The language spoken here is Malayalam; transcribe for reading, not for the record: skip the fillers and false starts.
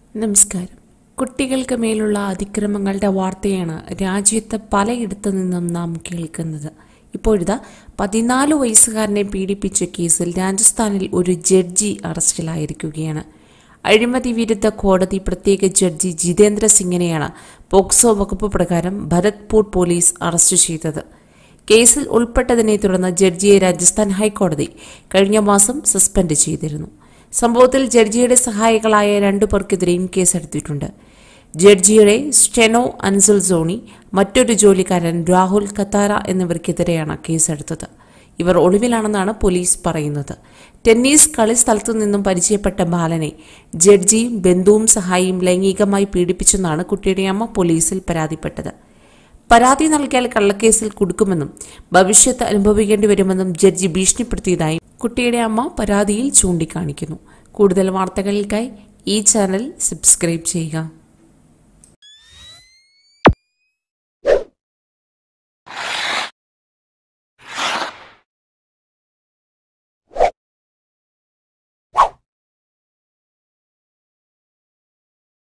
നമസ്കാരം. കുട്ടികൾക്ക് മേലുള്ള അതിക്രമങ്ങളുടെ വാർത്തയാണ് രാജ്യത്ത് പലയിടത്തു നിന്നും നാം കേൾക്കുന്നത്. ഇപ്പോഴിതാ 14 വയസ്സുകാരനെ പീഡിപ്പിച്ച കേസിൽ രാജസ്ഥാനിൽ ഒരു ജഡ്ജി അറസ്റ്റിലായിരിക്കുകയാണ്. അഴിമതി വിരുദ്ധ കോടതി പ്രത്യേക ജഡ്ജി ജിതേന്ദ്ര സിംഗിനെയാണ് പോക്സോ വകുപ്പ് പ്രകാരം ഭരത്പൂർ പോലീസ് അറസ്റ്റ് ചെയ്തത്. കേസിൽ ഉൾപ്പെട്ടതിനെ തുടർന്ന് ജഡ്ജിയെ രാജസ്ഥാൻ ഹൈക്കോടതി കഴിഞ്ഞ മാസം സസ്പെൻഡ് ചെയ്തിരുന്നു. സംഭവത്തിൽ ജഡ്ജിയുടെ സഹായികളായ 2 പേർക്കെതിരെയും കേസെടുത്തിട്ടുണ്ട്. ജഡ്ജിയുടെ സ്റ്റെനോ അൻസുൽ സോണി, മറ്റൊരു ജോലിക്കാരൻ രാഹുൽ കത്താര എന്നിവർക്കെതിരെയാണ് കേസെടുത്തത്. ഇവർ ഒളിവിലാണെന്നാണ് പോലീസ് പറയുന്നത്. ടെന്നീസ് കളി സ്ഥലത്തു നിന്നും പരിചയപ്പെട്ട ബാലനെ ജഡ്ജിയും ബന്ധുവും സഹായിയും ലൈംഗികമായി പീഡിപ്പിച്ചെന്നാണ് കുട്ടിയുടെ അമ്മ പോലീസിൽ പരാതിപ്പെട്ടത്. പരാതി നൽകിയാൽ കള്ളക്കേസിൽ കുടുക്കുമെന്നും ഭവിഷ്യത്ത് അനുഭവിക്കേണ്ടി വരുമെന്നും ജഡ്ജി ഭീഷണിപ്പെടുത്തിയതായി കുട്ടിയുടെ അമ്മ പരാതിയിൽ ചൂണ്ടിക്കാണിക്കുന്നു. കൂടുതൽ വാർത്തകൾക്കായി ഈ ചാനൽ സബ്സ്ക്രൈബ് ചെയ്യുക.